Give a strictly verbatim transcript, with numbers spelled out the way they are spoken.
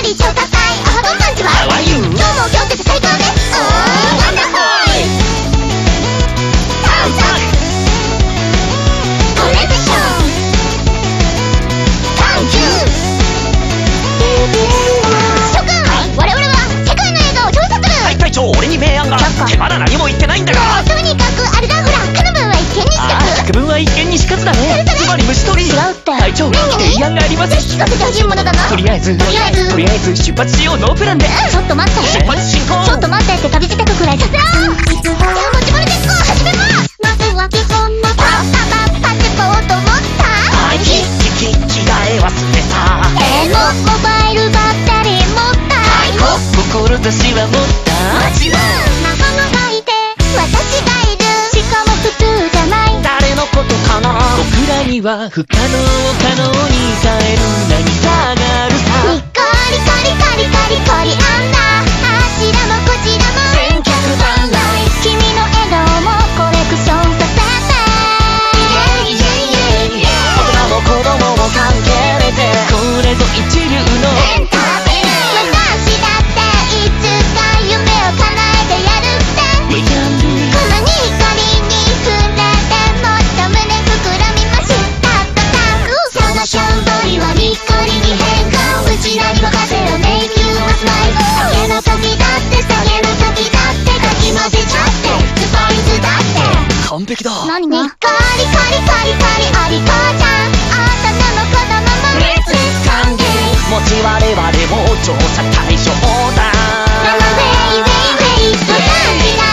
り超高いアハドンパンチは今日も今日って最高です。おーワンダホイ探索コレクション探求諸君、我々は世界の映画を調査する。 はい隊長、俺に明暗が。ってまだ何も言ってないんだが。 とにかくあれだ、ほら科の分は一見にしかず。 作文は一見にしかずだね。つまり虫取り。 違うって隊長、提案があります。 聞かせてほしいものだな。 とりあえずとりあえずとりあえず出発しよう。ノープランで。 ちょっと待って、 出発進行。 ちょっと待ってって飛びつてくくらいさせろ。じゃあ持ち物結構始めます。まずは基本のパパパパチポーと思ったはい、キキキ着替え忘れた。 えのモバイルバッテリー持ったはいこ志は持った。 街は仲間がいて私がいる。しかも普通じゃない。 誰のことかな。僕らには不可能を可能に変える何かがあるさ。 にっこりコリコリコリコリあんなあちらもこちらも千客万来。 君の笑顔もコレクションさせてイエイイエイイエイイエイ。 大人も子供も関係ねてこれぞ一流のエンターテインメント。私だっていつか夢を叶えてやるって。 We can do it。 このニコリに触れてもっと胸膨らみましたとさ。そのしょんぼりはニコリに変化。うちらに任せろ Make you a smile。下げの時だって下げの時だってかき混ぜちゃってスパイスだって完璧だ。 何がニコリコリコリコリお利口ちゃん。大人も子供もレッツ歓迎。 もち我々も調査対象だ。 ママウェイウェイウェイ。ご存知だ